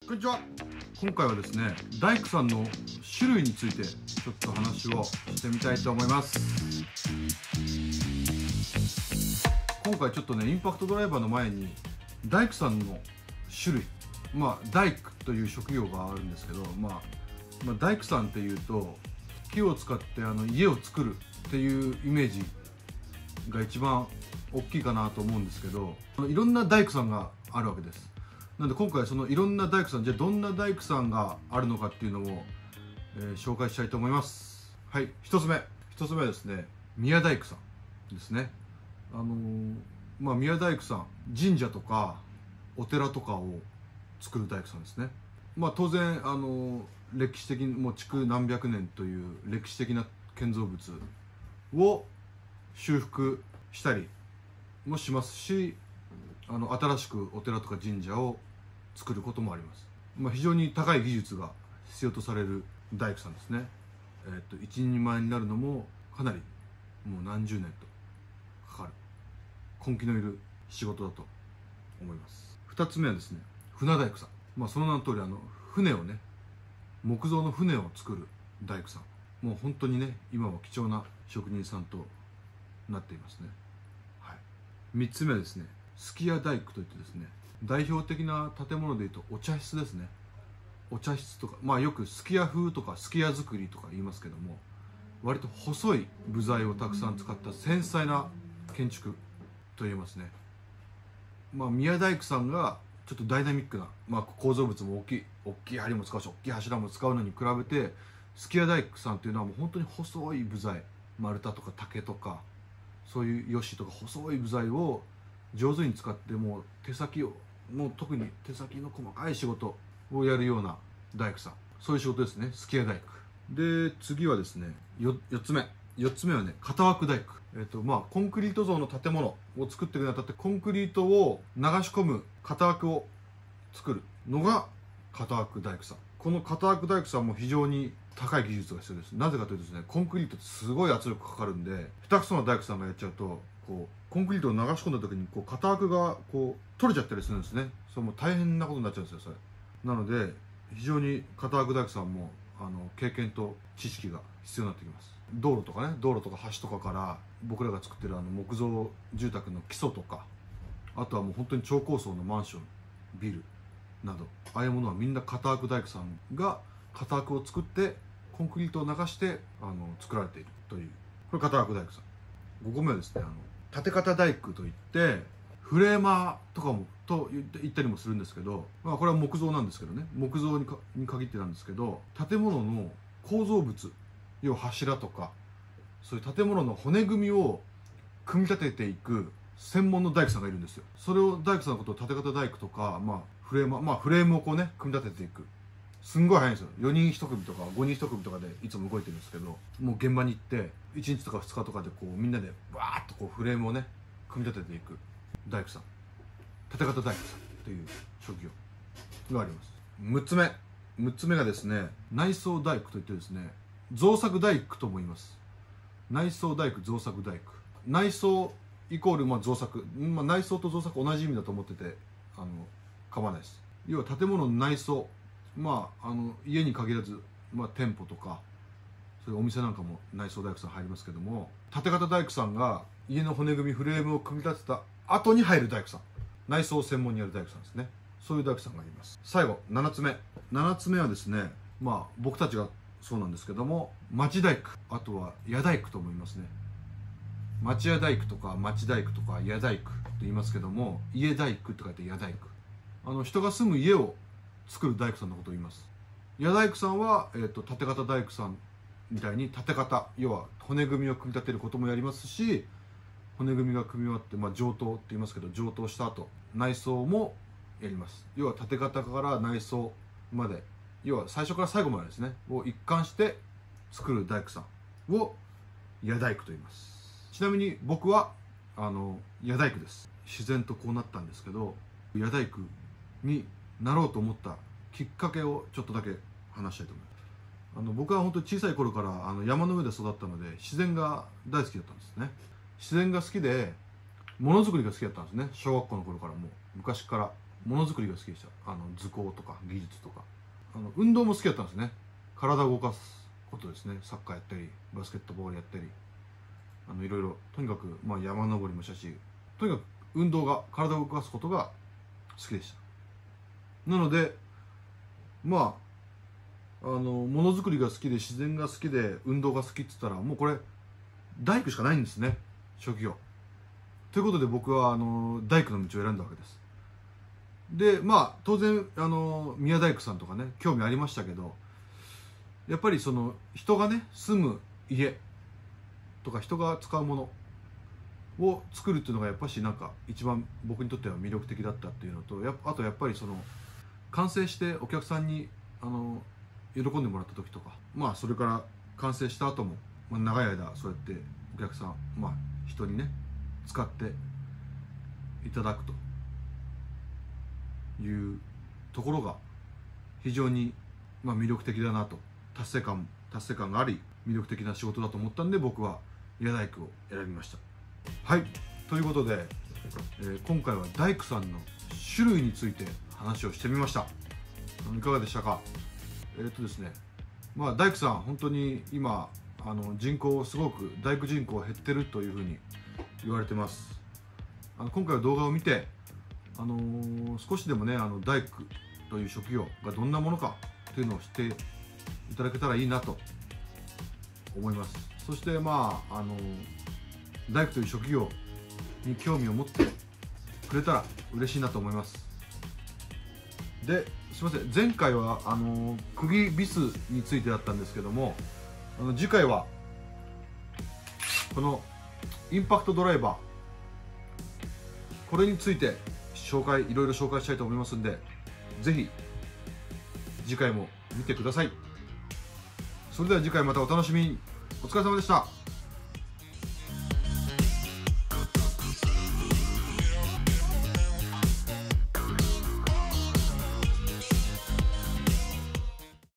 こんにちは。今回はですね、大工さんの種類についてちょっと話をしてみたいと思います。今回ちょっとね、インパクトドライバーの前に大工さんの種類、大工という職業があるんですけど、大工さんっていうと木を使って家を作るっていうイメージが一番大きいかなと思うんですけど、いろんな大工さんがあるわけです。なので今回そのいろんな大工さん、じゃあどんな大工さんがあるのかっていうのを、紹介したいと思います。はい、一つ目はですね、宮大工さんですね。宮大工さん、神社とかお寺とかを作る大工さんですね。当然歴史的にもう築何百年という歴史的な建造物を修復したりもしますし、新しくお寺とか神社を作ることもあります。非常に高い技術が必要とされる大工さんですね。一人前になるのもかなりもう何十年とかかる根気のいる仕事だと思います。2つ目はですね、船大工さん。その名の通り船をね、木造の船を作る大工さん。もう本当にね、今は貴重な職人さんとなっていますね。はい、3つ目はですね、数寄屋大工といってですね、代表的な建物でいうとお茶室ですね。お茶室とか、よく数寄屋風とか数寄屋造りとか言いますけども、割と細い部材をたくさん使った繊細な建築と言えますね。宮大工さんがちょっとダイナミックな、構造物も大きい梁も使うし、大きい柱も使うのに比べて、数寄屋大工さんというのはもう本当に細い部材、丸太とか竹とかそういうヨシとか細い部材を上手に使って、もう特に手先の細かい仕事をやるような大工さん、そういう仕事ですね、数寄屋大工で。次はですね、4つ目はね、型枠大工。コンクリート造の建物を作っていくにあたって、コンクリートを流し込む型枠を作るのが型枠大工さん。この型枠大工さんも非常に高い技術が必要です。なぜかというとですね、コンクリートってすごい圧力かかるんで、下手くそな大工さんがやっちゃうと、コンクリートを流し込んだ時に型枠が取れちゃったりするんですね。それも大変なことになっちゃうんですよ、それ。なので非常に型枠大工さんも経験と知識が必要になってきます。道路とか橋とかから僕らが作ってる木造住宅の基礎とか、あとはもう本当に超高層のマンション、ビルなど、ああいうものはみんな型枠大工さんが型枠を作ってコンクリートを流して作られているという、これ型枠大工さん。5個目はですね、建方大工といって、フレーマーとかもと言ったりもするんですけど、これは木造なんですけどね、木造に限ってなんですけど、建物の構造物、要は柱とかそういう建物の骨組みを組み立てていく専門の大工さんがいるんですよ。それを大工さんのことを建方大工とか、フレームを組み立てていく、すんごい早いんですよ。4人1組とか5人1組とかでいつも動いてるんですけど、もう現場に行って1日とか2日とかでみんなでバーッとフレームをね組み立てていく大工さん、建方大工さんという職業があります。6つ目がですね、内装大工といってですね、造作大工とも言います。内装大工、造作大工。内装イコール造作、内装と造作同じ意味だと思ってて構わないです。要は建物の内装、家に限らず、店舗とかそういうお店なんかも内装大工さん入りますけども、建方大工さんが家の骨組みフレームを組み立てた後に入る大工さん、内装を専門にやる大工さんですね。そういう大工さんがいます。最後7つ目はですね、僕たちがそうなんですけども、町大工、あとは屋大工とも言いますね。町屋大工とか町大工とか屋大工と言いますけども、家大工って書いて屋大工。人が住む家を作る大工さんのことを言います。屋大工さんは、建方大工さんみたいに建方、要は骨組みを組み立てることもやりますし、骨組みが組み終わって、上棟って言いますけど、上棟した後内装もやります。要は建方から内装まで、要は最初から最後までですねを一貫して作る大工さんを屋大工と言います。ちなみに僕は屋大工です。自然とこうなったんですけど、屋大工になろうと思ったきっかけをちょっとだけ話したいと思います。僕は本当に小さい頃から山の上で育ったので、自然が大好きだったんですね。自然が好きでものづくりが好きだったんですね。小学校の頃から、もう昔からものづくりが好きでした。図工とか技術とか運動も好きだったんですね。体を動かすことですね。サッカーやったりバスケットボールやったりいろいろ、とにかく、山登りもしたし、とにかく運動が、体を動かすことが好きでした。なのでものづくりが好きで自然が好きで運動が好きって言ったら、もうこれ大工しかないんですね、職業。ということで僕は大工の道を選んだわけです。で当然宮大工さんとかね興味ありましたけど、やっぱりその人がね住む家とか人が使うものを作るっていうのがやっぱしなんか一番僕にとっては魅力的だったっていうのと、あとやっぱりその完成してお客さんに喜んでもらった時とか、それから完成した後も、長い間そうやってお客さん、人にね使っていただくというところが非常に魅力的だなと、達成感があり魅力的な仕事だと思ったんで、僕は宮大工を選びました。はい、ということで、今回は大工さんの種類について話をしてみました。いかがでしたか？ですね、大工さん本当に今人口すごく大工人口減ってるというふうに言われてます。今回の動画を見て少しでもね大工という職業がどんなものかというのを知っていただけたらいいなと思います。そして大工という職業に興味を持ってくれたら嬉しいなと思います。ですいません、前回は釘ビスについてだったんですけども、次回はこのインパクトドライバー、これについていろいろ紹介したいと思いますんで、ぜひ次回も見てください。それでは次回またお楽しみに。お疲れ様でした。